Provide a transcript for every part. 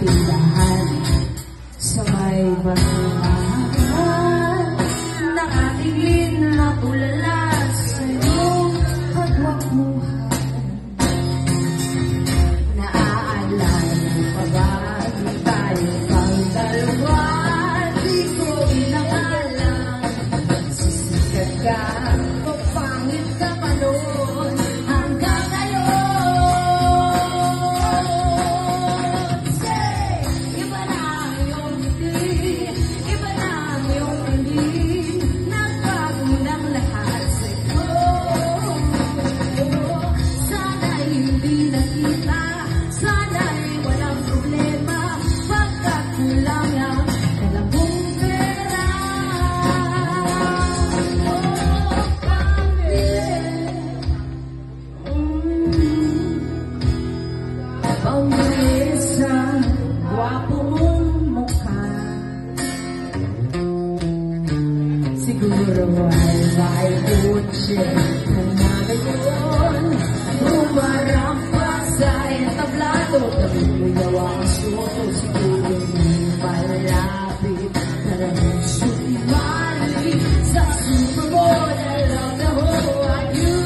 kapilahan sa may batuhan. Nakatingin na tulala sa iyong pagwakmuhan. Naaalala pa ba tayo pang dalawa? Di ko inaalam, sisikat ka, pangit ka pa noon hanggang ngayon. Say, iba na ang iyong ngiti, iba na ang iyong piling, nagbago ng lahat sa'yo. Sana'y hindi nakita, sana'y walang problema, pagkat kulang ang kalabong pera. Pangit sa gwapo mong mukha, siguro ay may kutsi na ngayon. Umarampas sa entablado, tabi-luyaw ang suto, siguro may malapit na rin sumali sa sumabot. Alam na ho ang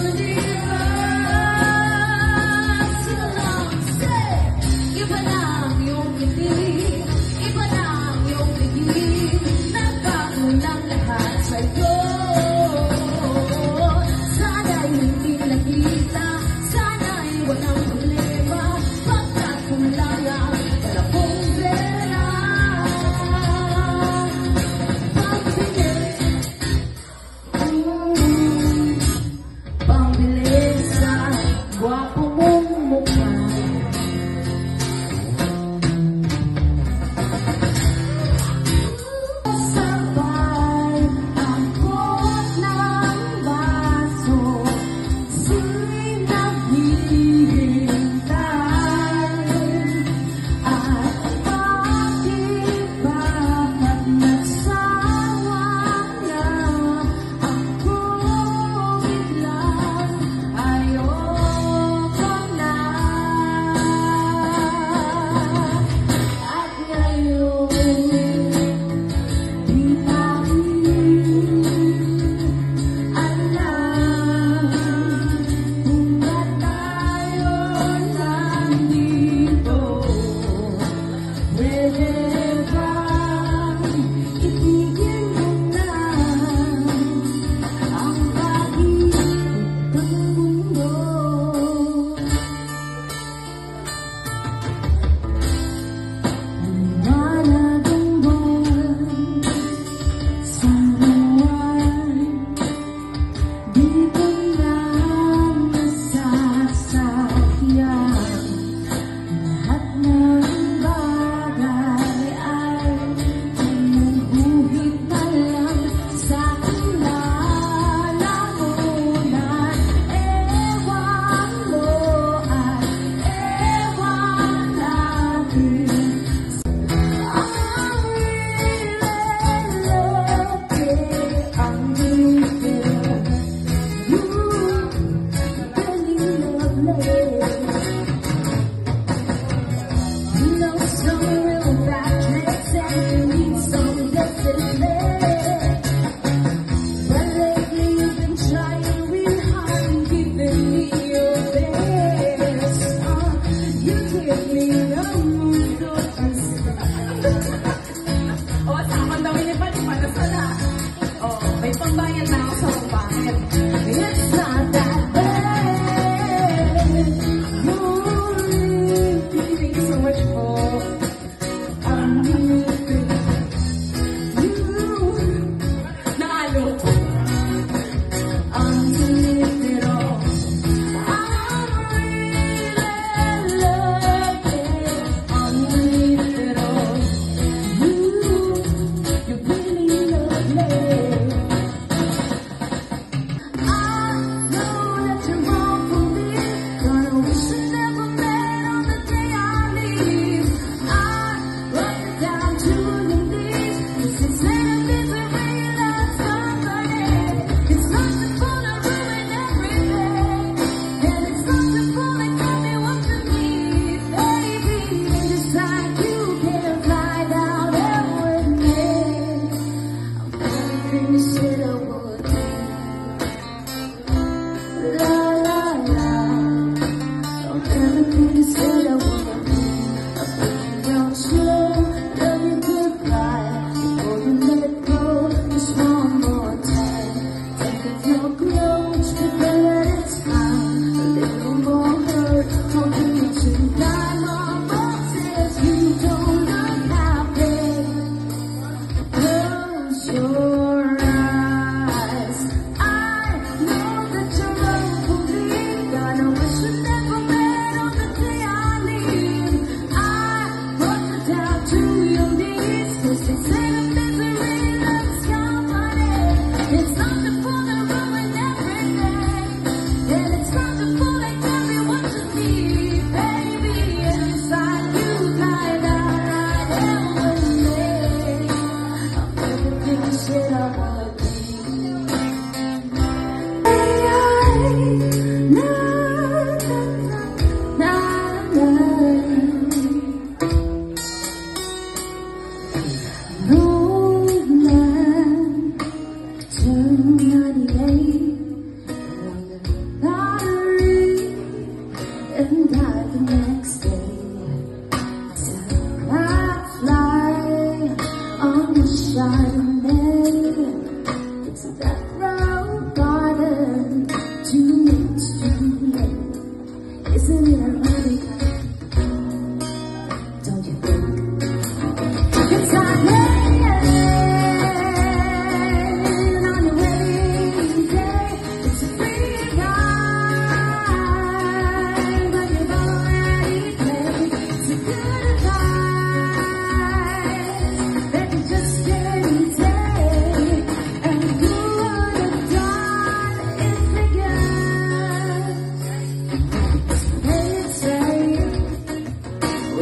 universe. Sila lang, say, iba na ang iyong ngiti, iba na ang iyong tingin, nagbago ng lahat sa'yo. Sana'y hindi nakita, sana'y walang problema, pagkat kulang ang kalabong pera.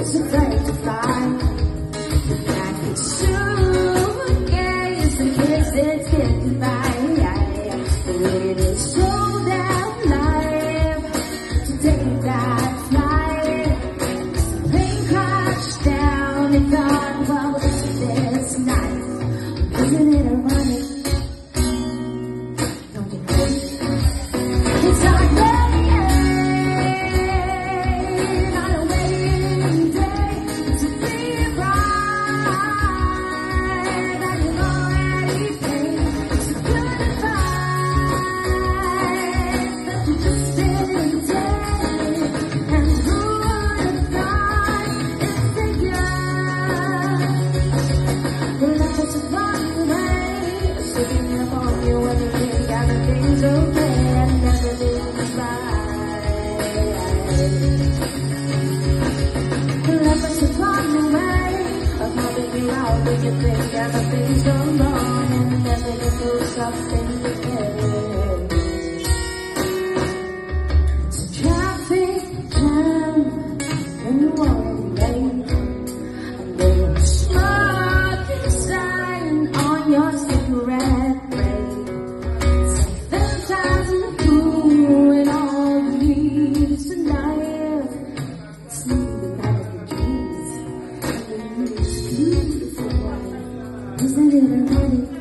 was afraid to fly. I could suitcase and kisses goodbye. It is so damn life to take that flight. The plane crashed down and gone. Well, this night, living in a running. It's like rain on a waiting day to be right that you've already paid. It's a good advice that you just didn't take. And who would have thought it's a well, that was a fun way, sitting up on you when you think everything's okay and everything's right. Well, that was a fun way of helping you out when you think everything's gone wrong and everything goes up in the air. So traffic jam when you want late, and then smoke sign on your cigarette break. 7,000 cool and all you need is a knife. Sleep the night of your dreams. And the beautiful one. Isn't it ironic?